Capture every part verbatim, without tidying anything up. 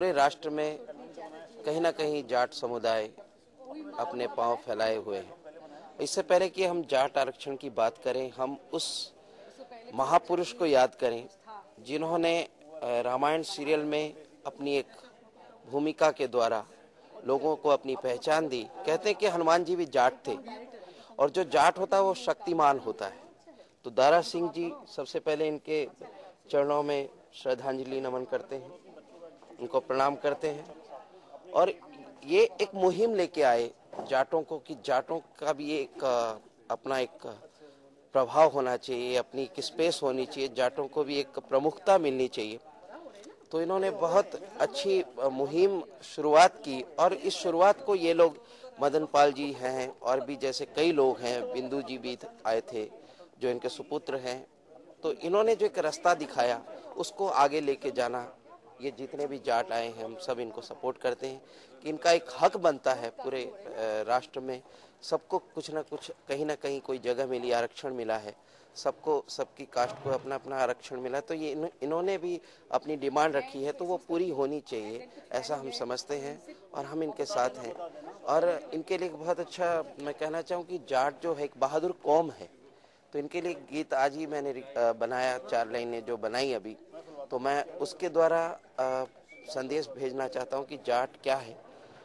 पूरे राष्ट्र में कहीं ना कहीं जाट समुदाय अपने पांव फैलाए हुए हैं। इससे पहले कि हम जाट आरक्षण की बात करें, हम उस महापुरुष को याद करें जिन्होंने रामायण सीरियल में अपनी एक भूमिका के द्वारा लोगों को अपनी पहचान दी। कहते हैं कि हनुमान जी भी जाट थे, और जो जाट होता है वो शक्तिमान होता है। तो दारा सिंह जी सबसे पहले इनके चरणों में श्रद्धांजलि नमन करते हैं, उनको प्रणाम करते हैं। और ये एक मुहिम लेके आए जाटों को कि जाटों का भी एक अपना एक प्रभाव होना चाहिए, अपनी एक स्पेस होनी चाहिए, जाटों को भी एक प्रमुखता मिलनी चाहिए। तो इन्होंने बहुत अच्छी मुहिम शुरुआत की, और इस शुरुआत को ये लोग, मदन पाल जी हैं और भी जैसे कई लोग हैं, बिंदु जी भी आए थे जो इनके सुपुत्र हैं, तो इन्होंने जो एक रास्ता दिखाया उसको आगे लेके जाना। ये जितने भी जाट आए हैं हम सब इनको सपोर्ट करते हैं कि इनका एक हक बनता है पूरे राष्ट्र में, सबको कुछ ना कुछ कहीं ना कहीं कोई जगह मिली, आरक्षण मिला है सबको, सबकी कास्ट को अपना अपना आरक्षण मिला। तो ये इन, इन्होंने भी अपनी डिमांड रखी है तो वो पूरी होनी चाहिए, ऐसा हम समझते हैं और हम इनके साथ हैं। और इनके लिए बहुत अच्छा मैं कहना चाहूँ कि जाट जो है एक बहादुर कौम है, तो इनके लिए गीत आज ही मैंने बनाया, चार लाइनें जो बनाई अभी, तो मैं उसके द्वारा संदेश भेजना चाहता हूँ कि जाट क्या है।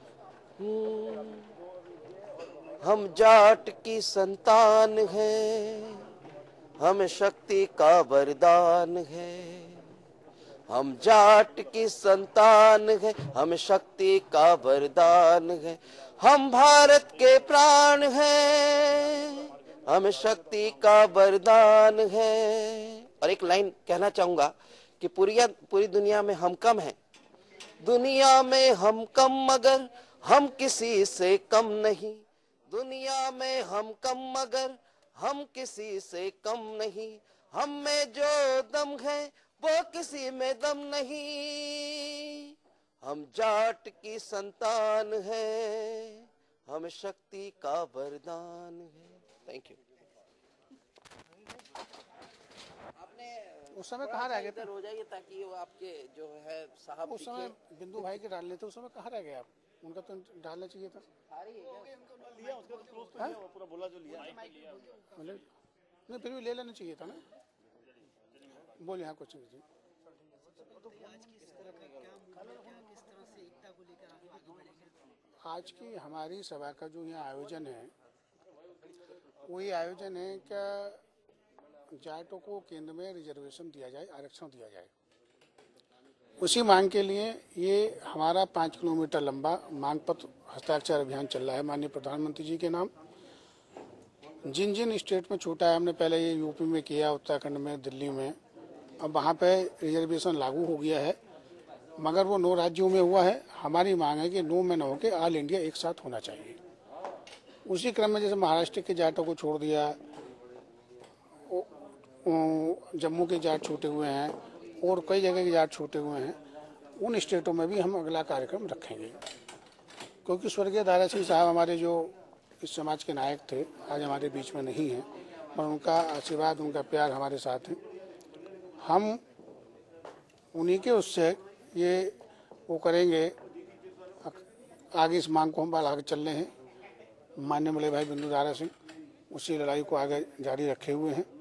हम जाट की संतान हैं, हम शक्ति का वरदान है। हम जाट की संतान है, हम शक्ति का वरदान है। हम भारत के प्राण हैं, हम शक्ति का वरदान है। और एक लाइन कहना चाहूंगा कि पूरी पूरी दुनिया में हम कम हैं, दुनिया में हम कम मगर हम किसी से कम नहीं। दुनिया में हम कम मगर हम किसी से कम नहीं। हम में जो दम है वो किसी में दम नहीं। हम जाट की संतान है, हम शक्ति का वरदान है। Thank you. उस समय कहाँ रह गए थे? हो जाइए ताकि वो आपके जो है साहब उस समय बिंदु भाई के डाल लेते, उस समय कहाँ रह गए आप? उनका तो डालना चाहिए था। लिया उसका तो क्लोज तो लिया, पूरा बोला जो लिया मतलब नहीं, फिर भी ले लेना चाहिए था ना। बोलिए हाँ कुछ नहीं। आज की हमारी सभा का जो यहाँ आयोजन है, वो ये आयोजन है क्या जाटों को केंद्र में रिजर्वेशन दिया जाए, आरक्षण दिया जाए। उसी मांग के लिए ये हमारा पाँच किलोमीटर लंबा मांग पत्र हस्ताक्षर अभियान चल रहा है माननीय प्रधानमंत्री जी के नाम। जिन जिन स्टेट में छूटा है, हमने पहले ये यूपी में किया, उत्तराखंड में, दिल्ली में, अब वहाँ पे रिजर्वेशन लागू हो गया है, मगर वो नौ राज्यों में हुआ है। हमारी मांग है कि नौ में न होकर ऑल इंडिया एक साथ होना चाहिए। उसी क्रम में जैसे महाराष्ट्र के जाटों को छोड़ दिया, जम्मू के जाट छूटे हुए हैं और कई जगह के जाट छूटे हुए हैं, उन स्टेटों में भी हम अगला कार्यक्रम रखेंगे। क्योंकि स्वर्गीय दारा सिंह साहब हमारे जो इस समाज के नायक थे, आज हमारे बीच में नहीं हैं, पर उनका आशीर्वाद, उनका प्यार हमारे साथ है। हम उन्हीं के उससे ये वो करेंगे, आगे इस मांग को हम बढ़ा के चल रहे हैं। माननीय बड़े भाई बिंदुदारा सिंह उसी लड़ाई को आगे जारी रखे हुए हैं।